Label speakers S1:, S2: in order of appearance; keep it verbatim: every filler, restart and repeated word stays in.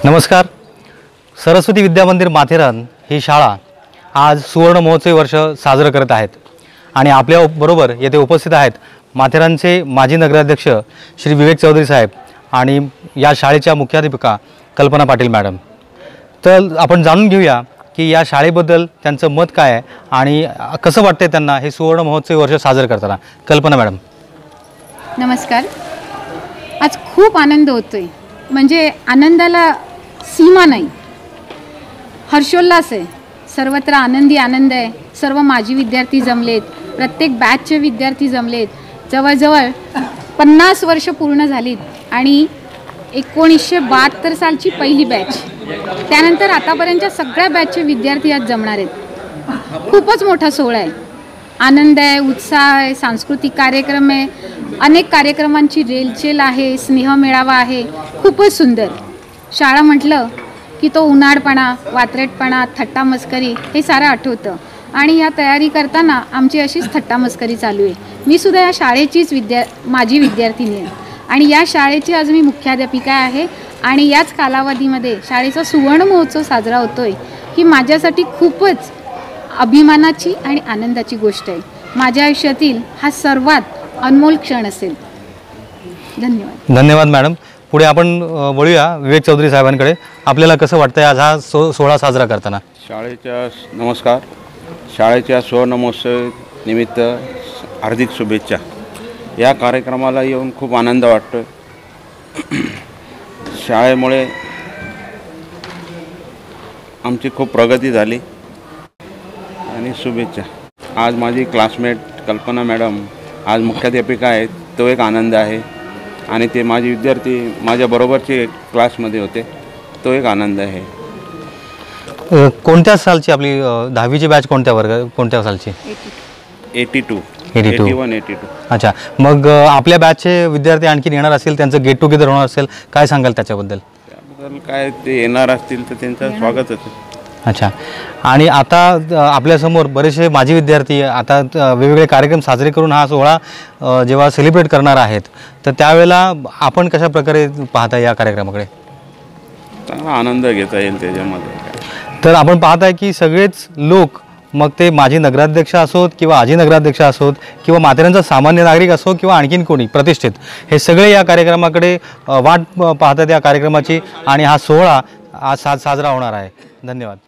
S1: नमस्कार. सरस्वती विद्या मंदिर माथेरान ही शाळा आज सुवर्ण महोत्सवी वर्ष साजरं करत आहेत आणि आपल्या बरोबर येथे उपस्थित आहेत माथेरानचे माजी नगराध्यक्ष श्री विवेक चौधरी साहेब आणि या शाळेच्या मुख्याध्यापिका कल्पना पाटील मॅडम. तर आपण जाणून घेऊया की या शाळेबद्दल त्यांचं मत काय आहे आणि कसं वाटतंय त्यांना हे सुवर्ण महोत्सवी वर्ष साजरं करताना. कल्पना मॅडम.
S2: नमस्कार. आज खूप आनंद होतोय, म्हणजे आनंदाला सीमा नाही, हर्षोल्लास आहे. सर्वत्र आनंदी आनंद आहे. सर्व माजी विद्यार्थी जमलेत, प्रत्येक बॅचचे विद्यार्थी जमलेत. जवळजवळ पन्नास वर्ष पूर्ण झालीत आणि एकोणीसशे बहात्तर सालची पहिली बॅच, त्यानंतर आतापर्यंतच्या सगळ्या बॅचचे विद्यार्थी आज जमणार आहेत. खूपच मोठा सोहळा आहे. आनंद आहे, उत्साह आहे, सांस्कृतिक कार्यक्रम आहे, अनेक कार्यक्रमांची रेलचेल आहे, स्नेहमेळावा आहे. खूपच सुंदर. शाळा म्हटलं की तो उन्हाळपणा, वात्रटपणा, थट्टा मस्करी हे सारं आठवतं आणि या तयारी करताना आमची अशीच थट्टा मस्करी चालू आहे. मी सुद्धा या शाळेचीच विद्या माझी विद्यार्थिनी आहे आणि या शाळेची आज मी मुख्याध्यापिका आहे आणि याच कालावधीमध्ये शाळेचा सुवर्ण महोत्सव साजरा होतोय ही माझ्यासाठी खूपच अभिमानाची आणि आनंदाची गोष्ट आहे. माझ्या आयुष्यातील हा सर्वात अनमोल क्षण असेल. धन्यवाद.
S1: धन्यवाद मॅडम. पुढे आपण वळूया विवेक चौधरी साहेबांकडे. आपल्याला कसं वाटतंय आज हा सो सोहळा साजरा करताना.
S3: शाळेच्या नमस्कार. शाळेच्या सुवर्ण महोत्सव निमित्त हार्दिक शुभेच्छा. या कार्यक्रमाला येऊन खूप आनंद वाटतो. शाळेमुळे आमची खूप प्रगती झाली आणि शुभेच्छा. आज माझी क्लासमेट कल्पना मॅडम आज मुख्याध्यापिका आहेत, तो एक आनंद आहे आणि ते माझे विद्यार्थी माझ्याबरोबरचे क्लासमध्ये होते, तो एक आनंद आहे.
S1: कोणत्या सालची आपली दहावीची बॅच कोणत्या वर्ग कोणत्या सालची?
S3: Eighty two
S1: eighty two
S3: one eighty two. अच्छा.
S1: मग आपल्या बॅचचे विद्यार्थी आणखी येणार असेल, त्यांचं गेट टुगेदर होणार असेल, काय सांगाल त्याच्याबद्दल?
S3: त्याबद्दल काय, ते येणार असतील तर त्यांचं स्वागतच आहे.
S1: अच्छा. आणि आता आपल्यासमोर बरेचसे माजी विद्यार्थी आता वेगवेगळे कार्यक्रम साजरे करून हा सोहळा जेव्हा सेलिब्रेट करणार आहेत, तर त्यावेळेला आपण कशा प्रकारे पाहताय या कार्यक्रमाकडे?
S3: चांगला आनंद घेता येईल त्याच्यामध्ये.
S1: तर आपण पाहताय की सगळेच लोक, मग ते माजी नगराध्यक्ष असोत किंवा आजी नगराध्यक्ष असोत किंवा माथेरानचा सामान्य नागरिक असो किंवा आणखीन कोणी प्रतिष्ठित, हे सगळे या कार्यक्रमाकडे वाट पाहतात या कार्यक्रमाची आणि हा सोहळा आज साज साजरा होणार आहे. धन्यवाद.